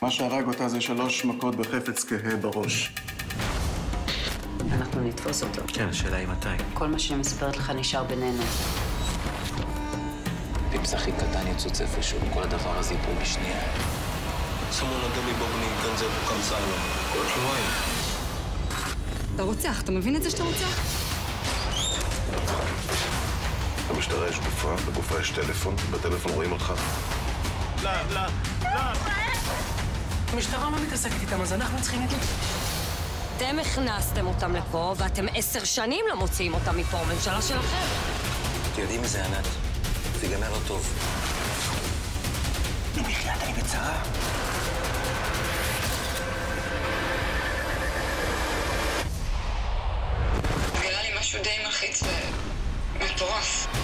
מה שהרג אותה זה 3 מכות בחפץ כהה בראש. אנחנו נתפוס אותו. כן, השאלה היא מתי. כל מה שאני מספרת לך נשאר בינינו. פיפס הכי קטן יצוץ איפשהו, כל הדבר הזה ייפול בשנייה. Someone under me בוגנים, כאן זה comes Asylum. כל שבועיים. אתה רוצח, אתה מבין את זה שאתה רוצח? במשטרה יש גופה, בגופה יש טלפון, בטלפון רואים אותך. לא. המשטרה לא מתעסקת איתם, אז אנחנו צריכים את זה. אתם הכנסתם אותם לפה, ואתם 10 שנים לא מוציאים אותם מפה, הממשלה שלכם. אתם יודעים מי זה ענת? זה ייגמר לא טוב. בחייאת, אני בצרה. נראה לי משהו די מלחיץ ומטורף.